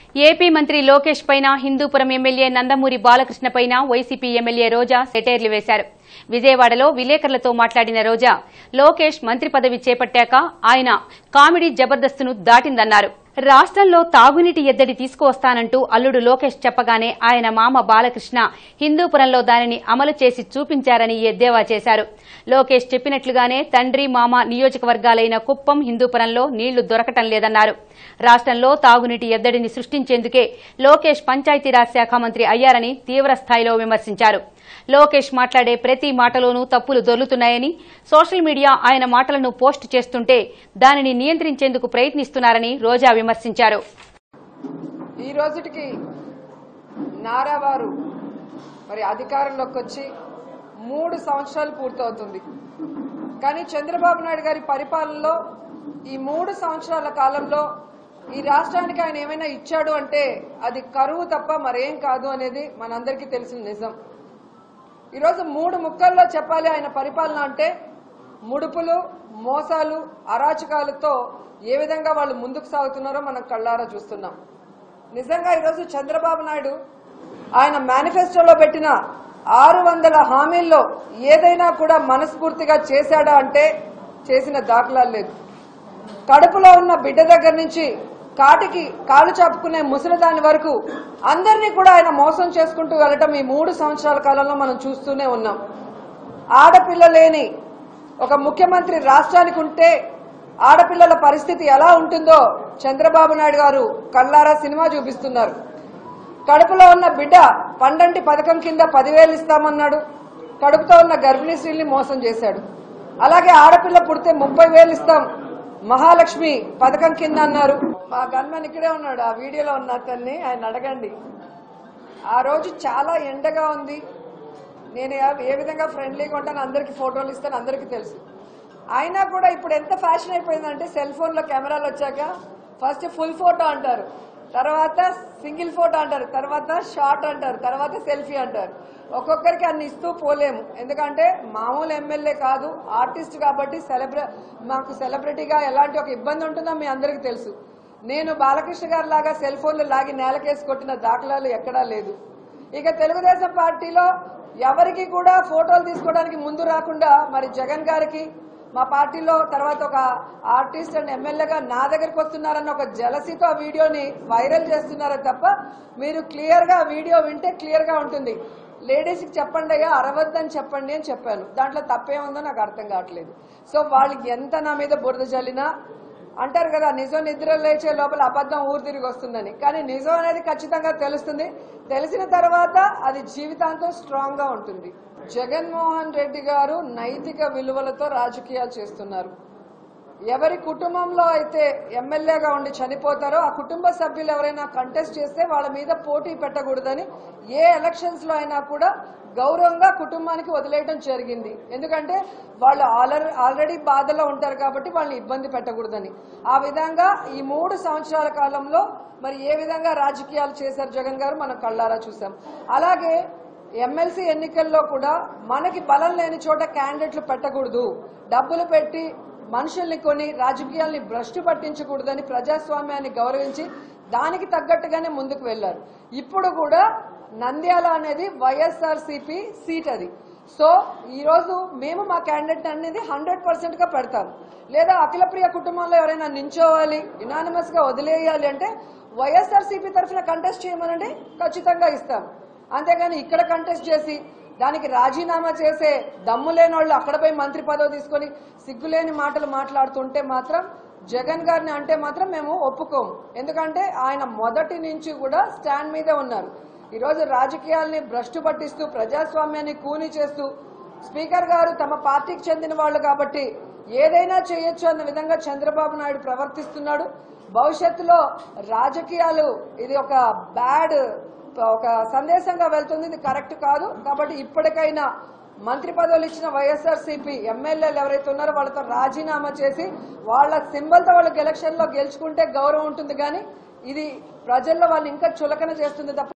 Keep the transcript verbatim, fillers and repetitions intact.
AP మంత్రి లోకేష్ పైన Hindupuram MLA Nandamuri Balakrishna పైన వైసీపీ ఎమ్మెల్యే రోజా సెటైర్లు వేశారు. విజయవాడలో విలేకరులతో మాట్లాడిన రోజా, లోకేష్ మంత్రి పదవి చేపట్టాక ఆయన కామెడీ జబర్దస్తును దాటిందన్నారు. రాష్ట్రంలో తాగునీటి ఎద్దడి తీసుకువస్తానంటూ అల్లుడు లోకేష్ చెప్పగానే ఆయన మామ బాలకృష్ణ హిందూపురంలో దానిని అమలు చేసి చూపించారని ఎద్దేవా చేశారు. లోకేష్ చెప్పినట్లుగానే తండ్రి మామ నియోజకవర్గాలైన కుప్పం, హిందూపురంలో నీళ్లు దొరకటం లేదన్నారు. రాష్ట్రంలో తాగునీటి ఎద్దడిని సృష్టించేందుకే లోకేష్ పంచాయతీరాజ్ శాఖ మంత్రి అయ్యారని తీవ్రస్థాయిలో విమర్శించారు. లోకేష్ మాట్లాడే ప్రతి మాటలోనూ తప్పులు దొర్లుతున్నాయని, సోషల్ మీడియా ఆయన మాటలను పోస్టు చేస్తుంటే దానిని నియంత్రించేందుకు ప్రయత్నిస్తున్నారని రోజా విమర్శించారు. ఈ రోజుకి నారావారు మరి అధికారంలోకి వచ్చి మూడు సంవత్సరాలు పూర్తవుతుంది. కానీ చంద్రబాబు నాయుడు గారి పరిపాలనలో ఈ మూడు సంవత్సరాల కాలంలో ఈ రాష్ట్రానికి ఆయన ఏమైనా ఇచ్చాడు అంటే అది కరువు తప్ప మరేం కాదు అనేది మనందరికీ తెలిసిన నిజం. ఈరోజు మూడు ముక్కల్లో చెప్పాలి ఆయన పరిపాలన అంటే, ముడుపులు, మోసాలు, అరాచకాలతో ఏ విధంగా వాళ్ళు ముందుకు సాగుతున్నారో మనం కళ్ళారా చూస్తున్నాం. నిజంగా ఈరోజు చంద్రబాబు నాయుడు ఆయన మేనిఫెస్టోలో పెట్టిన ఆరు వందల హామీల్లో ఏదైనా కూడా మనస్ఫూర్తిగా చేశాడా అంటే చేసిన దాఖలాలు లేదు. కడుపులో ఉన్న బిడ్డ దగ్గర నుంచి కాటికి కాలు చాపుకునే ముసలిదాని వరకు అందరినీ కూడా ఆయన మోసం చేసుకుంటూ వెళ్లటం ఈ మూడు సంవత్సరాల కాలంలో మనం చూస్తూనే ఉన్నాం. ఆడపిల్ల లేని ఒక ముఖ్యమంత్రి రాష్ట్రానికి ఉంటే ఆడపిల్లల పరిస్థితి ఎలా ఉంటుందో చంద్రబాబు నాయుడు గారు కళ్ళారా సినిమా చూపిస్తున్నారు. కడుపులో ఉన్న బిడ్డ పండంటి పథకం కింద పదివేలు ఇస్తామన్నాడు. కడుపుతో ఉన్న గర్భిణీ స్త్రీల్ని మోసం చేశాడు. అలాగే ఆడపిల్ల పుడితే ముప్పై వేలు ఇస్తాం మహాలక్ష్మి పథకం కింద అన్నారు. మా గన్మన్ ఇక్కడే ఉన్నాడు, ఆ వీడియోలో ఉన్న అతన్ని ఆయన అడగండి. ఆ రోజు చాలా ఎండగా ఉంది, నేను ఏ విధంగా ఫ్రెండ్లీగా ఉంటాను, అందరికి ఫోటోలు ఇస్తాను, అందరికీ తెలుసు. అయినా కూడా ఇప్పుడు ఎంత ఫ్యాషన్ అయిపోయిందంటే సెల్ ఫోన్ లో కెమెరాలు వచ్చాక ఫస్ట్ ఫుల్ ఫోటో అంటారు, తర్వాత సింగిల్ ఫోటో అంటారు, తర్వాత షార్ట్ అంటారు, తర్వాత సెల్ఫీ అంటారు. ఒక్కొక్కరికి అన్ని ఇస్తూ పోలేము, ఎందుకంటే మామూలు ఎమ్మెల్యే కాదు, ఆర్టిస్ట్ కాబట్టి సెలబ్ర మాకు సెలబ్రిటీగా ఎలాంటి ఒక ఇబ్బంది ఉంటుందో మీ అందరికీ తెలుసు. నేను బాలకృష్ణ గారి లాగా సెల్ ఫోన్లు లాగి నేలకేసి కొట్టిన దాఖలాలు ఎక్కడా లేదు. ఇక తెలుగుదేశం పార్టీలో ఎవరికి కూడా ఫోటోలు తీసుకోవడానికి ముందు రాకుండా మరి జగన్ గారికి మా పార్టీలో తర్వాత ఒక ఆర్టిస్ట్ అండ్ ఎమ్మెల్యేగా నా దగ్గరికి వస్తున్నారన్న ఒక జలసీతో ఆ వీడియోని వైరల్ చేస్తున్నారే తప్ప మీరు క్లియర్ గా వీడియో వింటే క్లియర్ గా ఉంటుంది. లేడీస్ కి చెప్పండి అయ్యా అరవద్దని చెప్పండి అని చెప్పాను, దాంట్లో తప్పేముందో నాకు అర్థం కావట్లేదు. సో వాళ్ళు ఎంత నా మీద బురద జల్లినా అంటారు కదా, నిజం నిద్ర లేచే లోపల అబద్ధం ఊరు తిరిగి వస్తుందని. కానీ నిజం అనేది ఖచ్చితంగా తెలుస్తుంది, తెలిసిన తర్వాత అది జీవితాంతం స్ట్రాంగ్ గా ఉంటుంది. జగన్మోహన్ రెడ్డి గారు నైతిక విలువలతో రాజకీయాలు చేస్తున్నారు. ఎవరి కుటుంబంలో అయితే ఎమ్మెల్యేగా ఉండి చనిపోతారో ఆ కుటుంబ సభ్యులు ఎవరైనా కంటెస్ట్ చేస్తే వాళ్ళ మీద పోటీ పెట్టకూడదని ఏ ఎలక్షన్స్ లో అయినా కూడా గౌరవంగా కుటుంబానికి వదిలేయడం జరిగింది. ఎందుకంటే వాళ్ళు ఆల్రెడీ బాధలో ఉంటారు కాబట్టి వాళ్ళని ఇబ్బంది పెట్టకూడదని. ఆ విధంగా ఈ మూడు సంవత్సరాల కాలంలో మరి ఏ విధంగా రాజకీయాలు చేశారు జగన్ గారు మనం కళ్ళారా చూసాం. అలాగే ఎమ్మెల్సీ ఎన్నికల్లో కూడా మనకి బలం లేని చోట క్యాండిడేట్లు పెట్టకూడదు, డబ్బులు పెట్టి మనుషుల్ని కొని రాజకీయాల్ని భ్రష్టు పట్టించకూడదని ప్రజాస్వామ్యాన్ని గౌరవించి దానికి తగ్గట్టుగానే ముందుకు వెళ్లారు. ఇప్పుడు కూడా నంద్యాల అనేది వైఎస్ఆర్సీపీ సీట్ అది. సో ఈ రోజు మేము మా క్యాండిడేట్ అనేది హండ్రెడ్ పర్సెంట్ గా పెడతాం. లేదా అఖిలప్రియ కుటుంబంలో ఎవరైనా నించోవాలి, యునానిమస్ గా వదిలేయాలి అంటే వైఎస్ఆర్సీపీ తరఫున కంటెస్ట్ చేయమనండి, ఖచ్చితంగా ఇస్తాం. అంతేగాని ఇక్కడ కంటెస్ట్ చేసి దానికి రాజీనామా చేసే దమ్ము లేని వాళ్ళు అక్కడ పోయి మంత్రి పదవి తీసుకొని సిగ్గులేని మాటలు మాట్లాడుతుంటే మాత్రం జగన్ గారిని అంటే మాత్రం మేము ఒప్పుకోము. ఎందుకంటే ఆయన మొదటి నుంచి కూడా స్టాండ్ మీదే ఉన్నారు. ఈరోజు రాజకీయాల్ని భ్రష్టు పట్టిస్తూ ప్రజాస్వామ్యాన్ని కూని చేస్తూ స్పీకర్ గారు తమ పార్టీకి చెందిన వాళ్ళు కాబట్టి ఏదైనా చేయొచ్చు అన్న విధంగా చంద్రబాబు నాయుడు ప్రవర్తిస్తున్నాడు. భవిష్యత్తులో రాజకీయాలు ఇది ఒక బ్యాడ్ ఒక సందేశంగా వెళ్తుంది, ఇది కరెక్ట్ కాదు. కాబట్టి ఇప్పటికైనా మంత్రి పదవులు ఇచ్చిన వైఎస్ఆర్సీపీ ఎమ్మెల్యేలు ఎవరైతే ఉన్నారో వాళ్ళతో రాజీనామా చేసి వాళ్ళ సింబల్తో వాళ్ళకి ఎలక్షన్ లో గెలుచుకుంటే గౌరవం ఉంటుంది. కానీ ఇది ప్రజల్లో వాళ్ళు ఇంకా చులకన చేస్తుంది తప్ప